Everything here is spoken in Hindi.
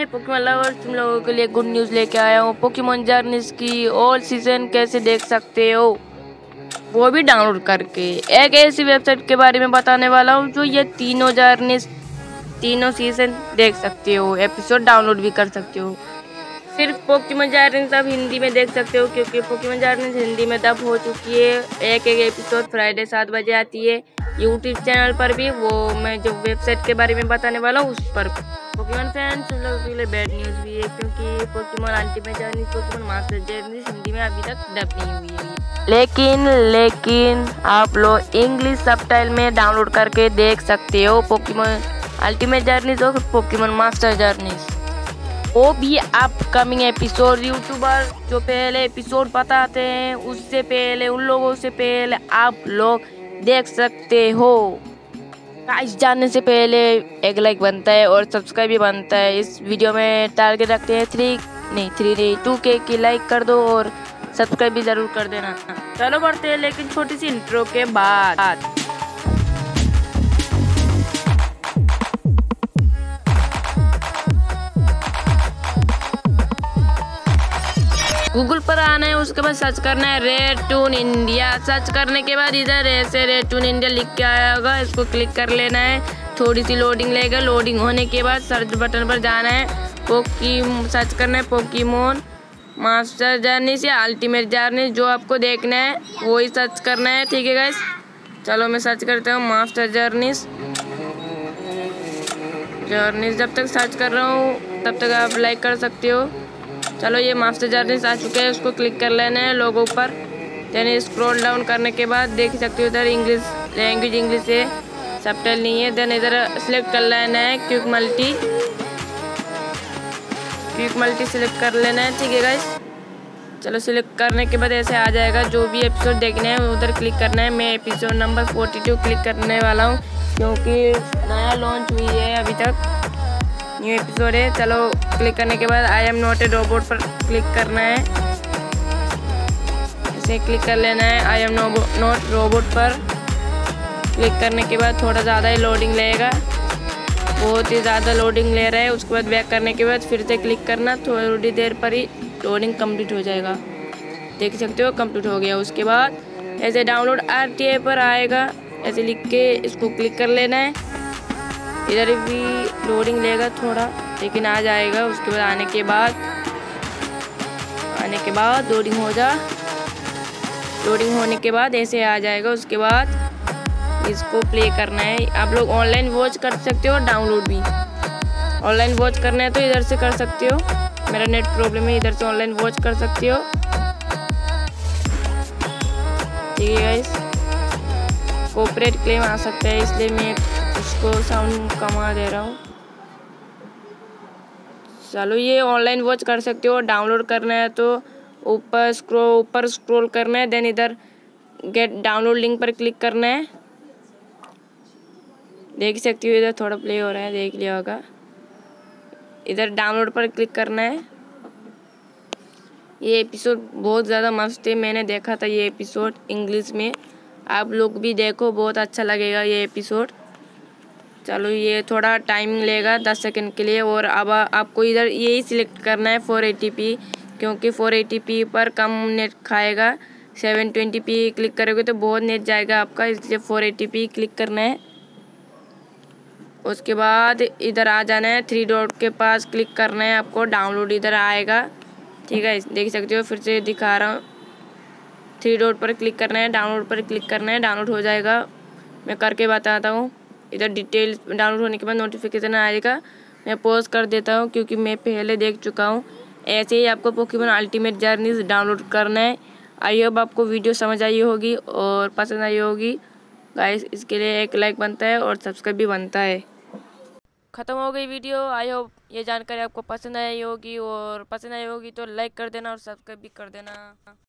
पोकेमॉन लवर्स, तुम लोगों के लिए गुड न्यूज़ लेके आया हूँ। पोकेमॉन जर्नीज की ऑल सीजन कैसे देख सकते हो वो भी डाउनलोड करके। एक ऐसी वेबसाइट के बारे में बताने वाला हूँ जो ये तीनों जर्नीज, तीनों सीजन देख सकते हो, एपिसोड डाउनलोड भी कर सकते हो। सिर्फ पोकेमॉन जर्नीज अब हिंदी में देख सकते हो क्योंकि पोकेमॉन जर्नीज हिंदी में डब हो चुकी है। एक एपिसोड फ्राइडे 7 बजे आती है यूट्यूब चैनल पर भी। वो मैं जो वेबसाइट के बारे में बताने वाला हूँ उस पर। पोकेमॉन फैंस लोगों के लिए बैड न्यूज़ भी है क्योंकि Pokemon ultimate journey, Pokemon master journey Hindi में अभी तक डब नहीं हुई है। लेकिन आप लोग इंग्लिश सबटाइटल में डाउनलोड करके देख सकते हो पोकेमॉन अल्टीमेट जर्नीज और पोकेमॉन मास्टर जर्नीज। वो भी अपकमिंग एपिसोड। यूट्यूबर जो पहले एपिसोड बताते हैं उससे पहले, उन लोगों से पहले आप लोग देख सकते हो। गाइस, जानने से पहले एक लाइक बनता है और सब्सक्राइब भी बनता है। इस वीडियो में टारगेट रखते हैं 2K की लाइक कर दो और सब्सक्राइब भी जरूर कर देना। चलो बढ़ते हैं लेकिन छोटी सी इंट्रो के बाद। गूगल पर आना है, उसके बाद सर्च करना है रेटून इंडिया। सर्च करने के बाद इधर ऐसे रेटून इंडिया लिख के आएगा, इसको क्लिक कर लेना है। थोड़ी सी लोडिंग लेगा। लोडिंग होने के बाद सर्च बटन पर जाना है, सर्च करना है पोकेमॉन मास्टर जर्नी से अल्टीमेट जर्नी। जो आपको देखना है वही सर्च करना है, ठीक है गाइस। चलो मैं सर्च करता हूँ मास्टर जर्नीज। जब तक सर्च कर रहा हूँ तब तक आप लाइक कर सकते हो। चलो ये मास्टर जर्नीज आ चुके हैं, उसको क्लिक कर लेना है लोगों पर। यानी स्क्रॉल डाउन करने के बाद देख सकते हो इधर इंग्लिश लैंग्वेज इंग्लिश है, सबटाइटल नहीं है। देन इधर सिलेक्ट कर लेना है क्विक मल्टी सिलेक्ट कर लेना है, ठीक है गाइस। चलो सिलेक्ट करने के बाद ऐसे आ जाएगा। जो भी एपिसोड देखने हैं उधर क्लिक करना है। मैं एपिसोड नंबर 42 क्लिक करने वाला हूँ क्योंकि नया लॉन्च हुई है, अभी तक न्यू एपिसोड है। चलो क्लिक करने के बाद I am not a robot पर क्लिक करना है। ऐसे क्लिक कर लेना है आई एम नॉट रोबोट पर। क्लिक करने के बाद थोड़ा ज़्यादा ही लोडिंग लेगा, बहुत ही ज़्यादा लोडिंग ले रहा है। उसके बाद बैक करने के बाद फिर से क्लिक करना, थोड़ी देर पर ही लोडिंग कंप्लीट हो जाएगा। देख सकते हो कंप्लीट हो गया। उसके बाद ऐसे डाउनलोड RTA पर आएगा, ऐसे लिख के इसको क्लिक कर लेना है। इधर भी लोडिंग लेगा थोड़ा, लेकिन आ जाएगा। उसके बाद आने के बाद लोडिंग होने के बाद ऐसे आ जाएगा। उसके बाद इसको प्ले करना है। आप लोग ऑनलाइन वॉच कर सकते हो, डाउनलोड भी। ऑनलाइन वॉच करना है तो इधर से कर सकते हो। मेरा नेट प्रॉब्लम है, इधर से ऑनलाइन वॉच कर सकते हो, ठीक है गाइस। कॉपीराइट क्लेम आ सकता है इसलिए मैं उसको साउंड कमा दे रहा हूँ। चलो ये ऑनलाइन वॉच कर सकते हो। डाउनलोड करना है तो ऊपर स्क्रॉल करना है। देन इधर गेट डाउनलोड लिंक पर क्लिक करना है। देख सकते हो इधर थोड़ा प्ले हो रहा है, देख लिया होगा। इधर डाउनलोड पर क्लिक करना है। ये एपिसोड बहुत ज़्यादा मस्त है, मैंने देखा था ये एपिसोड इंग्लिश में। आप लोग भी देखो, बहुत अच्छा लगेगा ये एपिसोड। चलो ये थोड़ा टाइमिंग लेगा 10 सेकंड के लिए। और अब आपको इधर यही सिलेक्ट करना है 480p, क्योंकि 480p पर कम नेट खाएगा। 720p क्लिक करोगे तो बहुत नेट जाएगा आपका, इसलिए 480p क्लिक करना है। उसके बाद इधर आ जाना है, 3 डॉट के पास क्लिक करना है आपको। डाउनलोड इधर आएगा, ठीक है, देख सकते हो। फिर से दिखा रहा हूँ, 3 डॉट पर क्लिक करना है, डाउनलोड पर क्लिक करना है, डाउनलोड हो जाएगा। मैं करके बताता हूँ। इधर डिटेल डाउनलोड होने के बाद नोटिफिकेशन आएगा। मैं पॉज कर देता हूँ क्योंकि मैं पहले देख चुका हूँ। ऐसे ही आपको पोकेमॉन अल्टीमेट जर्नीज डाउनलोड करना है। आई होप आपको वीडियो समझ आई होगी और पसंद आई होगी गाइस। इसके लिए एक लाइक बनता है और सब्सक्राइब भी बनता है। ख़त्म हो गई वीडियो। आई होप ये जानकारी आपको पसंद आई होगी, और पसंद आई होगी तो लाइक कर देना और सब्सक्राइब भी कर देना।